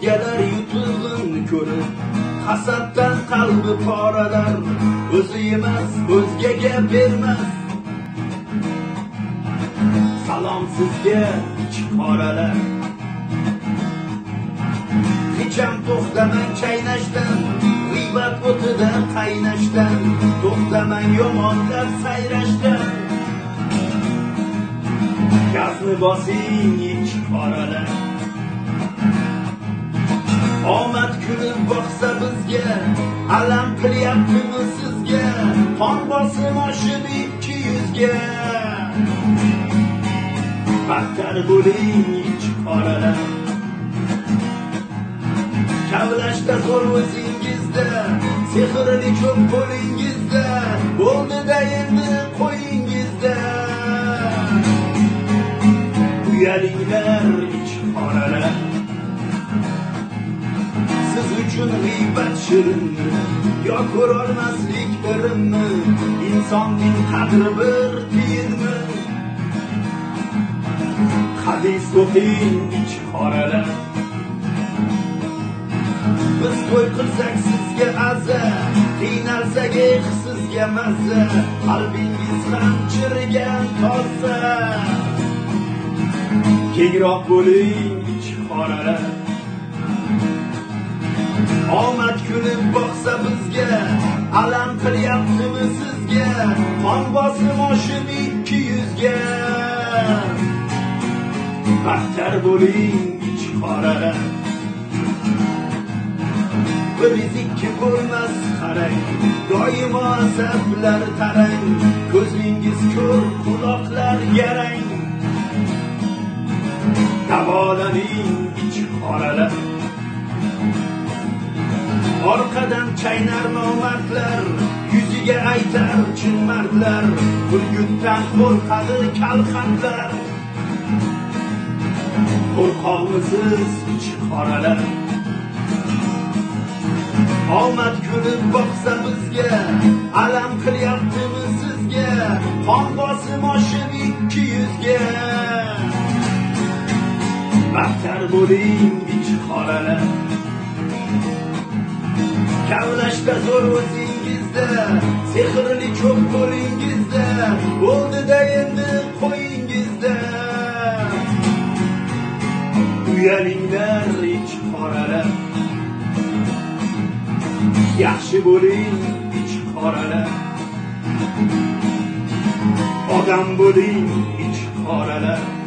o'zgalar yutuqin ko'rib hasaddan qalbi poralar, o'zi emas o'zgaga bermas. Salom sizga ichqoralar, hecham to'xtamang chaynashdan, g'iybat o'tida qaynashdan, to'xtamang yomonlar sayrashdan. Gazni bosing ichqoralar, omad kulib boqsa bizga, alam qilyaptimi sizga, qon bosim oshib 200 ga. Battar bo'ling ichqoralar, kavlashda zo'r o'zingizda, sehrli ko'p qo'lingizda, bo'ldi-da endi qo'yingizda. Uyalinglar ichqoralar, siz uchun g'iybat shirinmi yo ko'rolmaslik birimmi, insonning qadri bir tiyinmi. Hadis o'qing ichqoralar, biz to'y qilsak sizga aza, qiynalsak sizga mazza, qalbingiz ham chirigan toza. Kengroq bo'ling ichqoralar, omad kulib boqsa bizga, alam qilyaptimi sizga, qon bosim oshib 200 ga. Battar bo'ling ichqoralar, bir ikki bo'lmas qarang, doimo asablar tarang, ko'zingiz ko'r quloqlar yarang. Davolaning ichqoralar, orqadan chaynar nomardlar, yuziga aytar chin mardlar, kulgutdan qo'rqadi kalxatlar. Qo'rqoqmisiz ichqoralar, omad kulib boqsa bizga, alam qilyaptimi sizga, qon bosim oshib 200 ga. Battar bo'ling ichqoralar, kavlashda zo'r o'zingizda, sehrli ko'p qo'lingizda, bo'ldi-da endi qo'yingizda. Uyalinglar ichqoralar, yaxshi bo'ling ichqoralar, odam bo'ling ichqoralar.